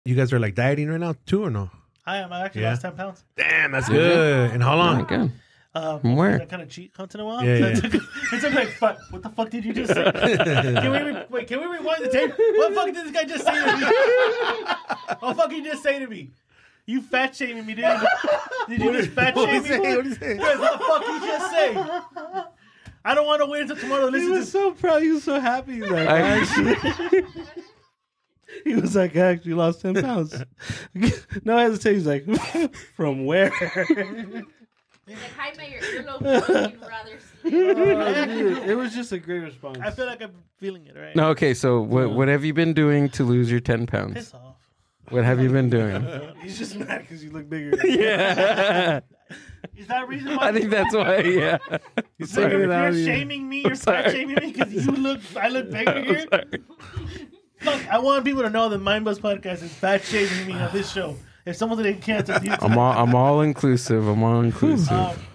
You guys are like dieting right now too, or no? I am. I actually lost 10 pounds. Damn, that's good. And how long? Good. Where? I kind of cheat once in a while. Yeah, So it's like, fuck, what the fuck did you just say? Can we rewind the tape? What the fuck did this guy just say to me? What the fuck he just say to me? You fat shaming me, didn't you? Did you just fat shame me? What did he say? Guys, what the fuck he just say? I don't want to wait until tomorrow to listen He to was so proud. He was so happy. He's like, he was like, I actually lost 10 pounds. No hesitation. He's like, from where? Like, hide my earlobe. You'd rather sleep. It was just a great response. I feel like I'm feeling it, right? No, okay. So what have you been doing to lose your 10 pounds? Piss off. What have you been doing? He's just mad because you look bigger. Yeah. Is that a reason why? I think that's why, yeah. He's If saying it out. you're shaming me, you're fat shaming me because I look bigger here. Fuck, I want people to know that Mind Buzz Podcast is fat shaming me on this show. If someone didn't cancel, I'm all inclusive. I'm all inclusive.